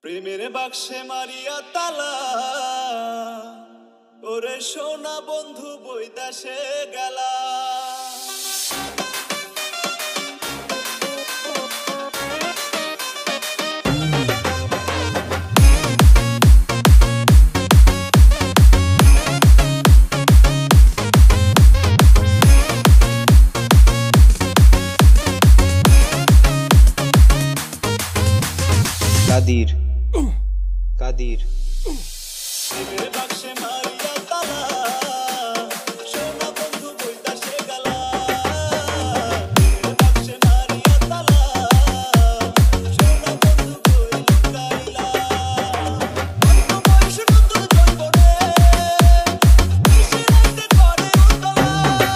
প্রেমের বাক্সে মারিয়া তালা, ওরে সোনা বন্ধু বইতাসে গেলা। কাদির কাদির প্রেমের বাক্সে মারিয়া তালা, সোনা বন্ধু বইতাসে গেলা। প্রেমের বাক্সে মারিয়া তালা, সোনা বন্ধু কই লুকাইলা। অন্য বয়স নতুন যৌবনে মিশে রাইতে করে উতলা।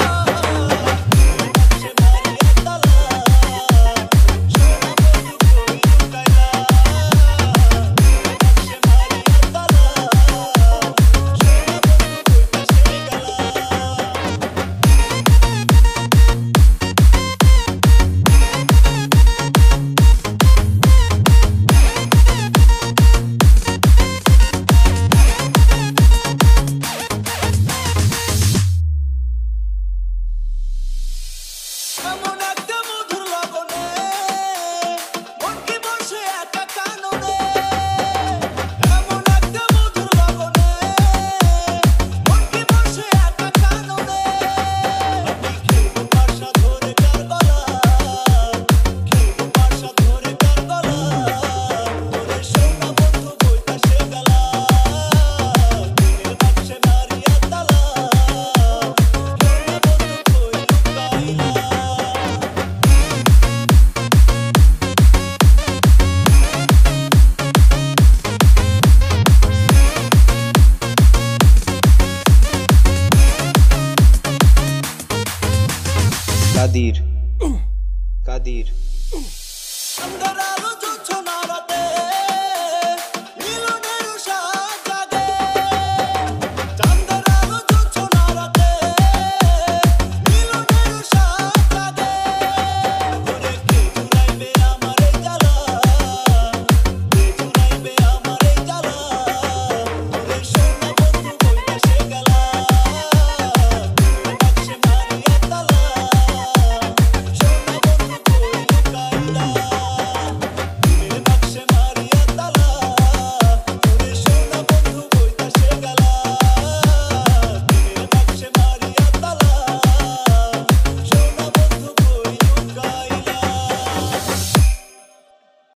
প্রেমের বাক্সে মারিয়া তালা, সোনা বন্ধু কই লুকাইলা। কাদির কাদির